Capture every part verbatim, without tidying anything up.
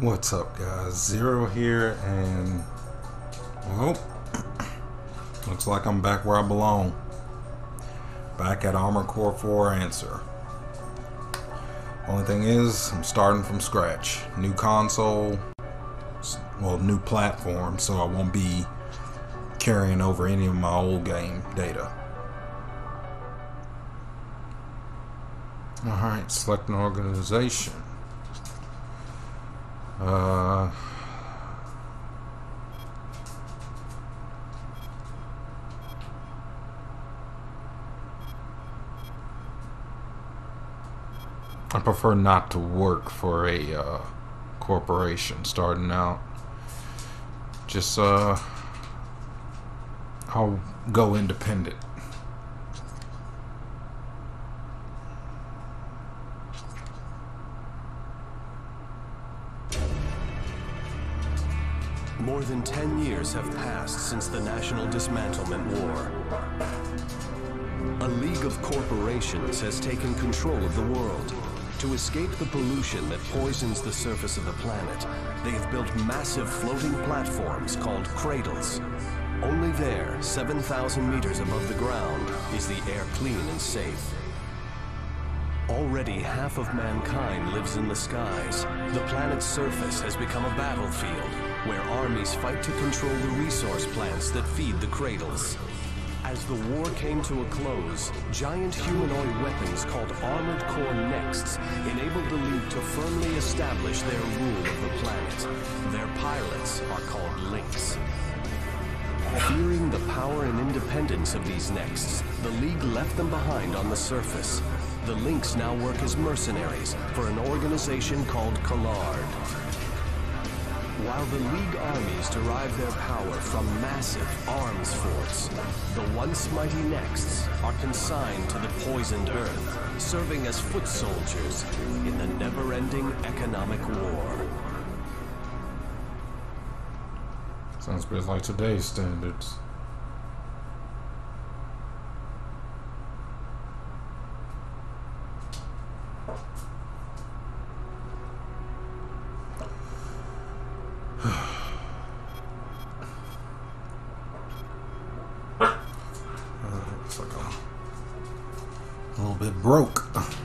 What's up, guys? Zero here, and well, looks like I'm back where I belong. Back at Armored Core four Answer. Only thing is, I'm starting from scratch. New console, well, new platform, so I won't be carrying over any of my old game data. Alright, select an organization. Uh, I prefer not to work for a uh, corporation starting out. Just uh, I'll go independent. More than ten years have passed since the National Dismantlement War. A league of corporations has taken control of the world. To escape the pollution that poisons the surface of the planet, they have built massive floating platforms called cradles. Only there, seven thousand meters above the ground, is the air clean and safe. Already half of mankind lives in the skies. The planet's surface has become a battlefield, where armies fight to control the resource plants that feed the cradles. As the war came to a close, giant humanoid weapons called Armored Core Nexts enabled the League to firmly establish their rule of the planet. Their pilots are called Lynx. Fearing the power and independence of these Nexts, the League left them behind on the surface. The Lynx now work as mercenaries for an organization called Collard. While the League armies derive their power from massive arms forts, the once mighty Nexts are consigned to the poisoned Earth, serving as foot soldiers in the never-ending economic war. Sounds a bit like today's standards. Looks like I'm a little bit broke.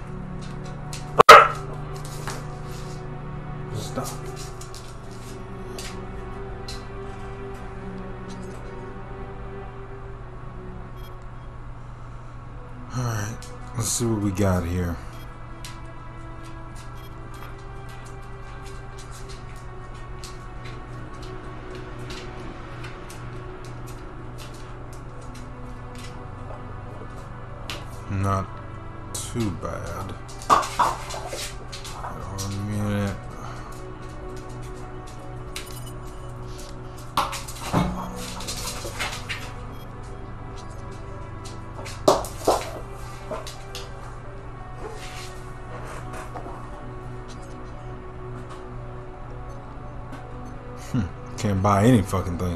Stop. Alright, let's see what we got here. Not too bad. Hold on a minute. Hmm. Can't buy any fucking thing.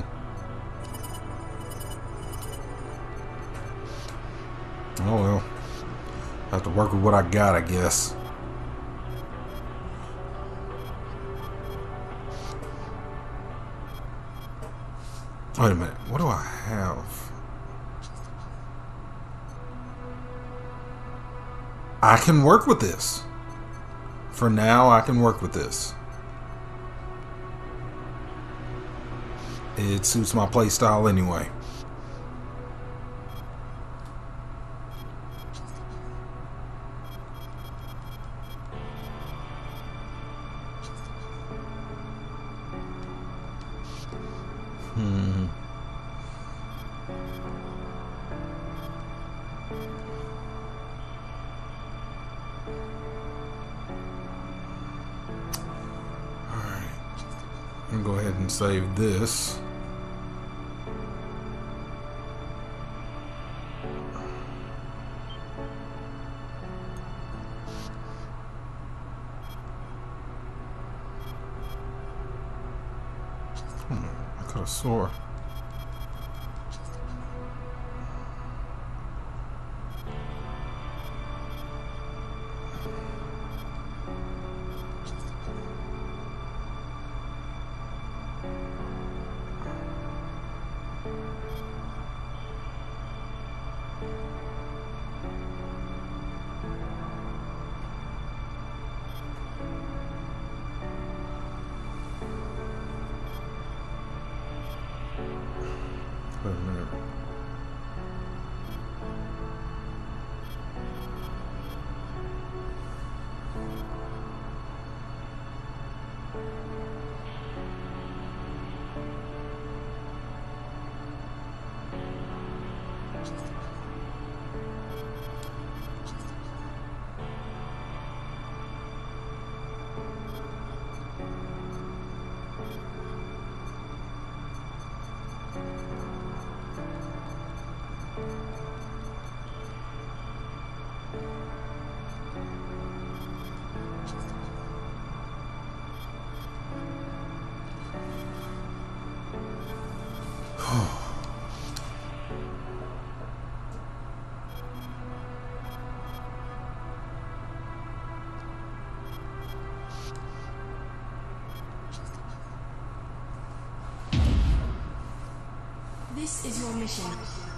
Oh well. Have to work with what I got, I guess. Wait a minute. What do I have? I can work with this. For now, I can work with this. It suits my playstyle anyway. Hmm. All right. I'm gonna go ahead and save this. Hmm, I could have swore. This is your mission.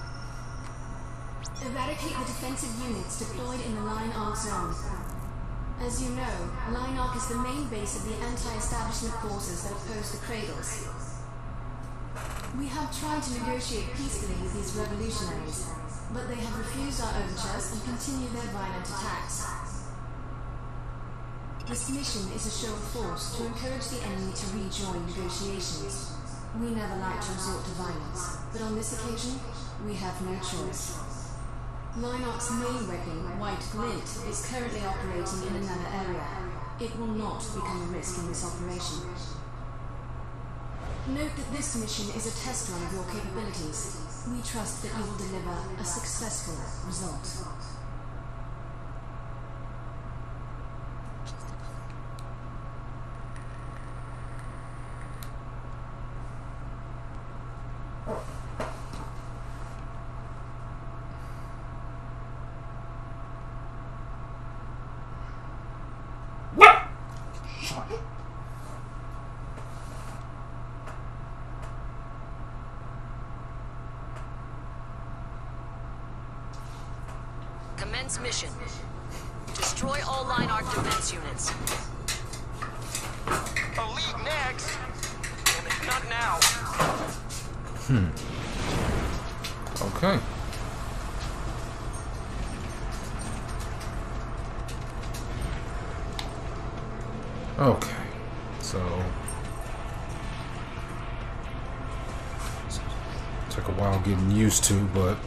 Eradicate the defensive units deployed in the Line Arc zone. As you know, Line Arc is the main base of the anti-establishment forces that oppose the Cradles. We have tried to negotiate peacefully with these revolutionaries, but they have refused our overtures and continue their violent attacks. This mission is a show of force to encourage the enemy to rejoin negotiations. We never like to resort to violence, but on this occasion, we have no choice. Line Arc's main weapon, White Glint, is currently operating in another area. It will not become a risk in this operation. Note that this mission is a test run of your capabilities. We trust that you will deliver a successful result. Commence mission. Destroy all Line Arc defense units. Elite next? Damn it, not now. Hmm. Okay. Okay. So took a while getting used to, but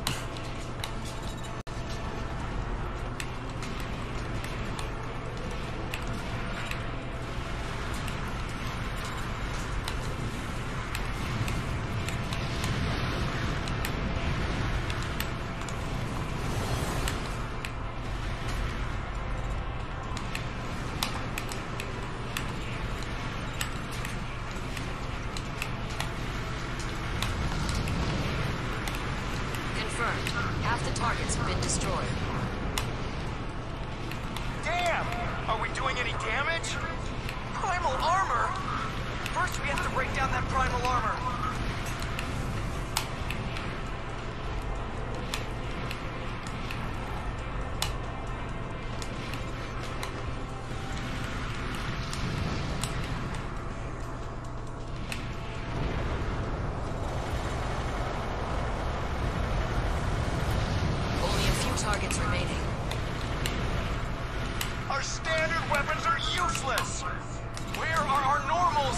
half the targets have been destroyed. Damn! Are we doing any damage? Primal armor? First we have to break down that primal armor. Targets remaining. Our standard weapons are useless! Where are our normals?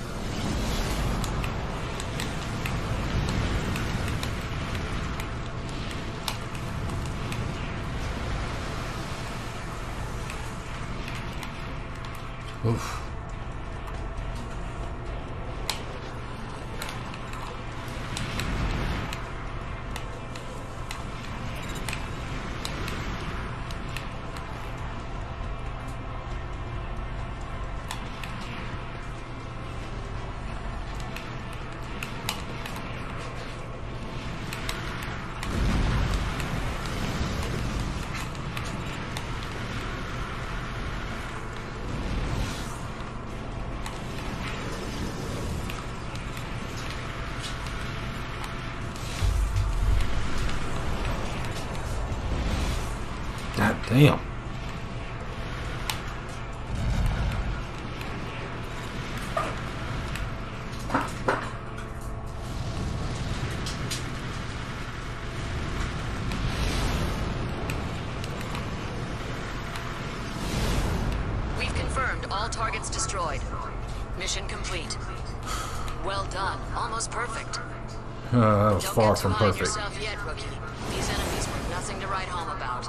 oof. God damn. We've confirmed all targets destroyed. Mission complete. Well done. Almost perfect. Uh, that was Don't far get too from high on perfect. yourself yet, rookie. These enemies were nothing to write home about.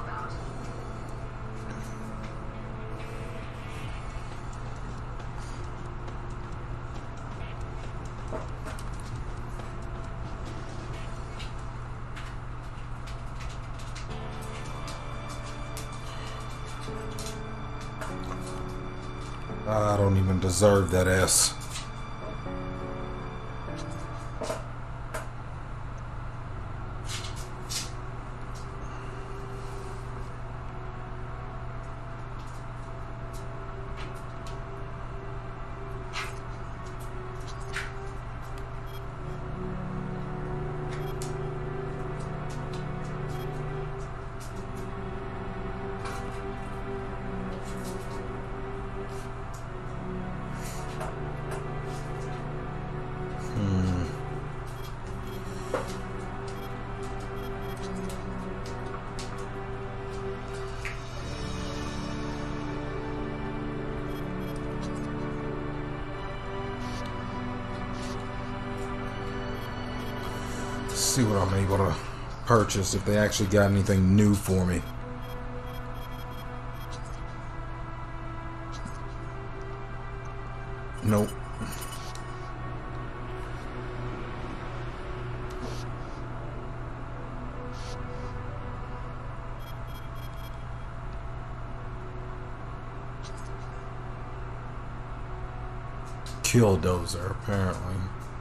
I don't even deserve that S. see what I'm able to purchase, if they actually got anything new for me. Nope. Killdozer, apparently.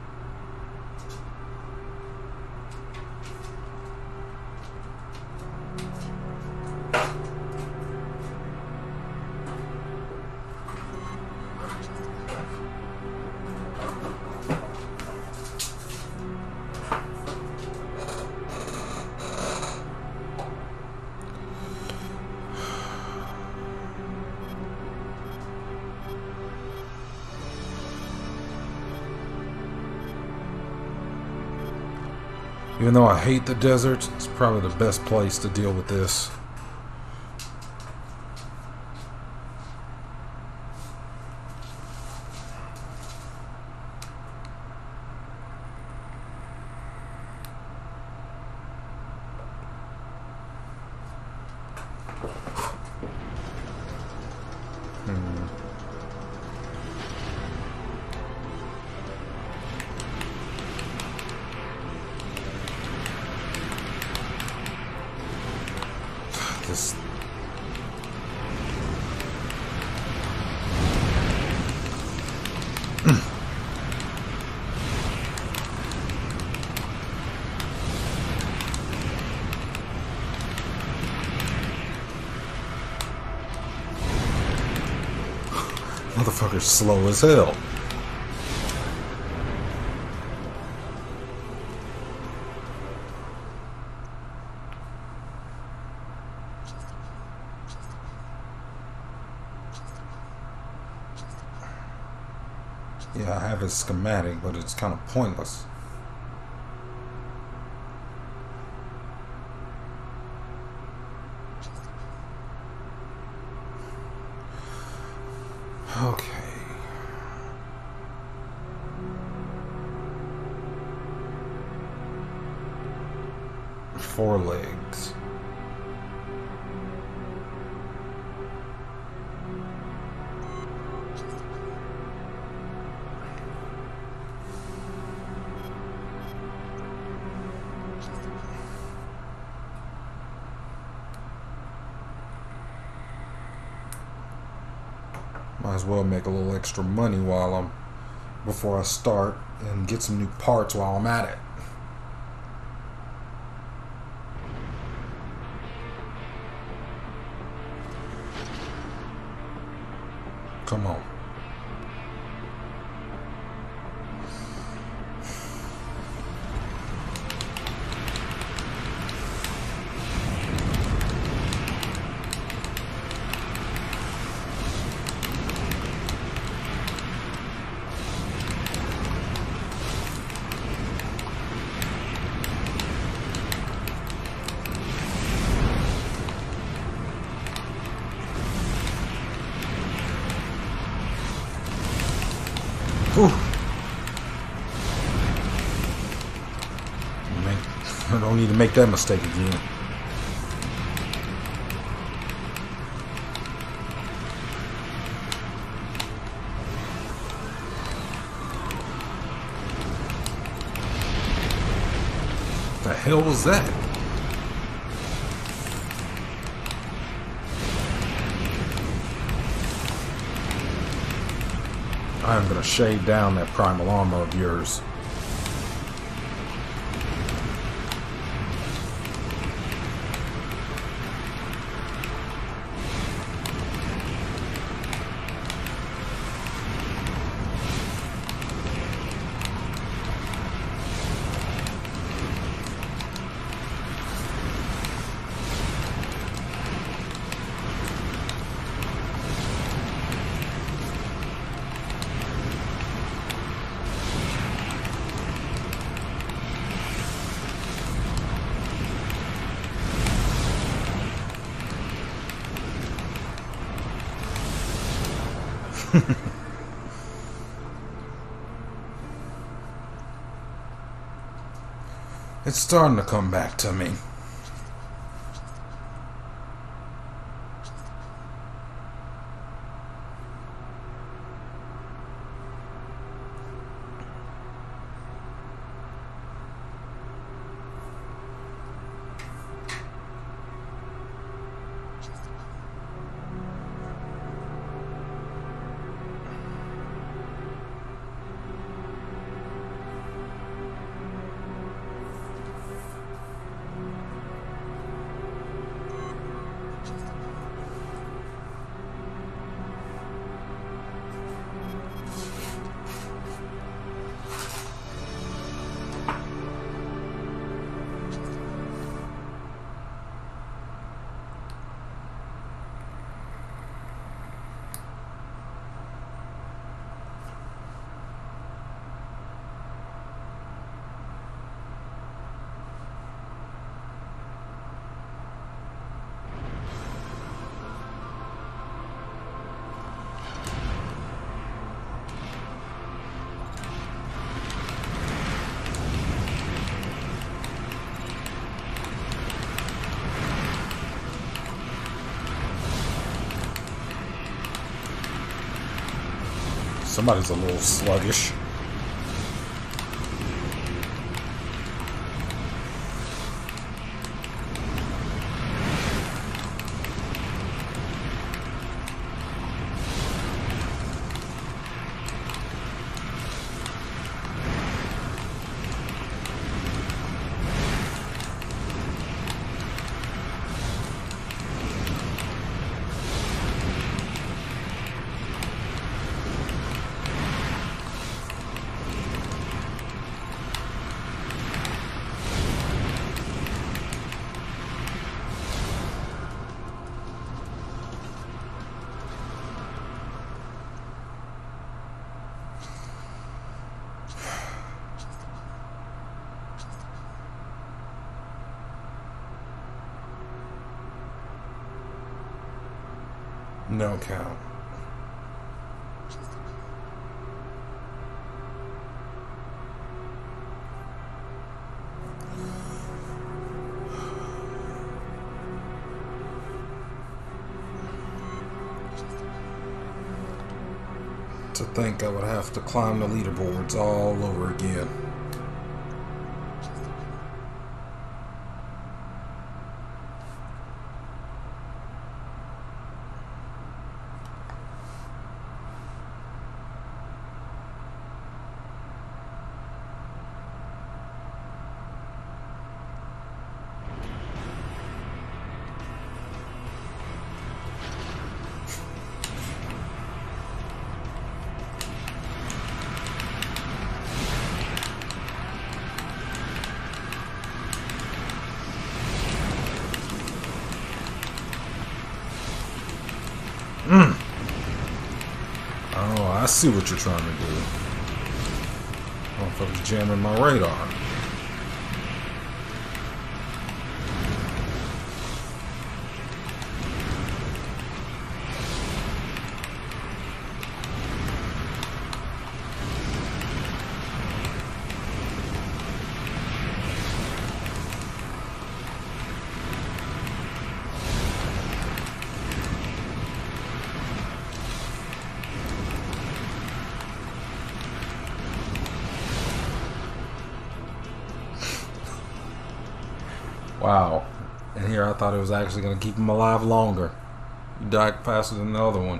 Even though I hate the deserts, it's probably the best place to deal with this. Hmm. This motherfucker's slow as hell. Yeah, I have a schematic, but it's kind of pointless. Okay. Four legs. Might as well make a little extra money while I'm before I start and get some new parts while I'm at it. Come on. Whew. I don't need to make that mistake again. The hell was that? I'm gonna shade down that primal armor of yours. It's starting to come back to me. Somebody's a little sluggish. No count. To think I would have to climb the leaderboards all over again. Mm. Oh, I see what you're trying to do. Motherfucker's jamming my radar. Wow. And here I thought it was actually going to keep him alive longer. He died faster than the other one.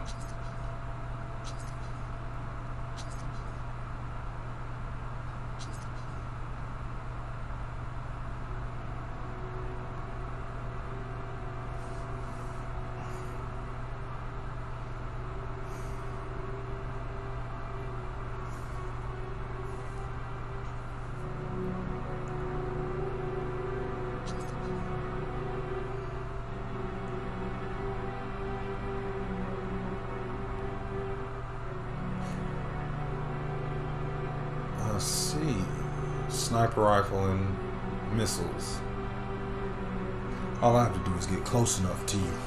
Let's see. Sniper rifle and missiles. All I have to do is get close enough to you.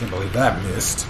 Can't believe that missed.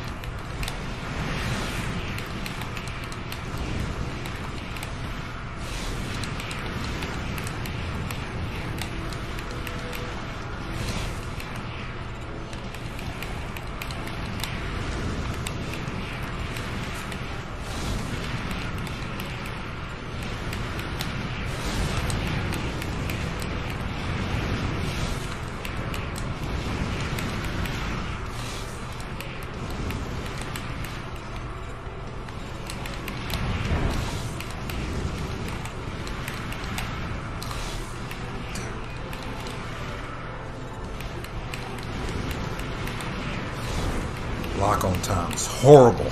Lock on time is horrible.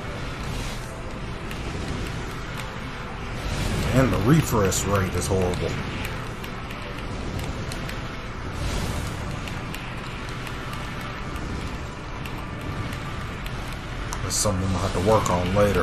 And the refresh rate is horrible. That's something I'll have to work on later.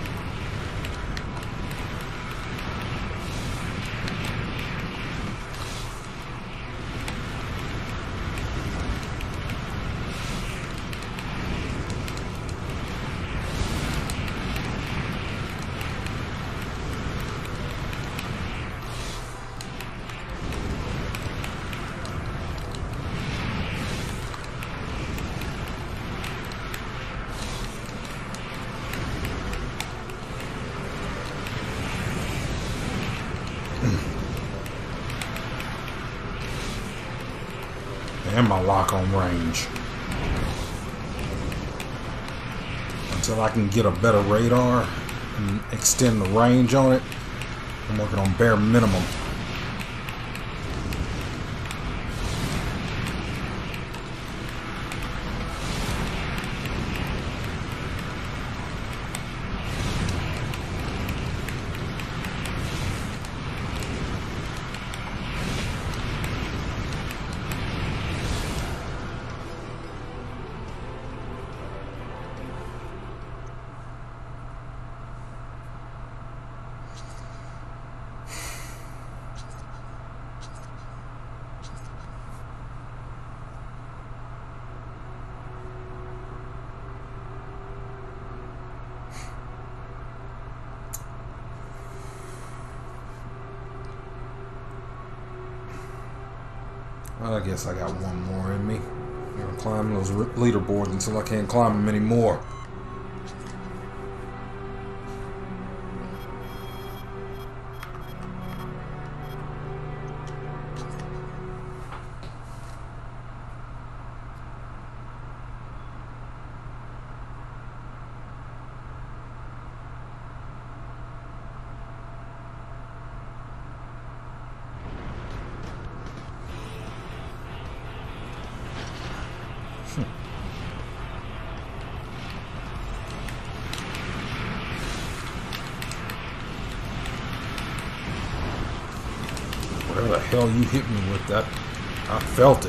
And my lock on range. Until I can get a better radar and extend the range on it, I'm working on bare minimum. Well, I guess I got one more in me. I'm gonna climb those leaderboards until I can't climb them anymore. Where the hell you hit me with that? I felt it.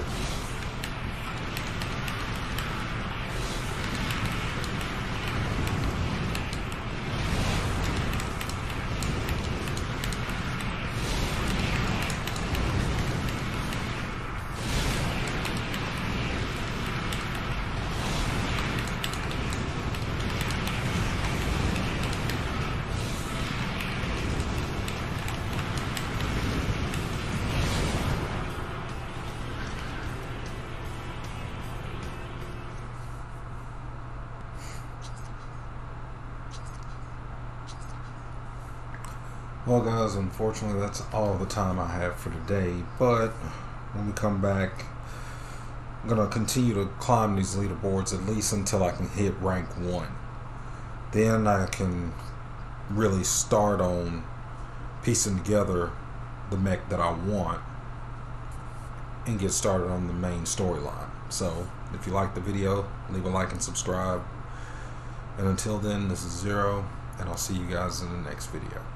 Well guys, unfortunately that's all the time I have for today, but when we come back I'm going to continue to climb these leaderboards at least until I can hit rank one. Then I can really start on piecing together the mech that I want and get started on the main storyline. So if you like the video, leave a like and subscribe. And until then, this is Zero, and I'll see you guys in the next video.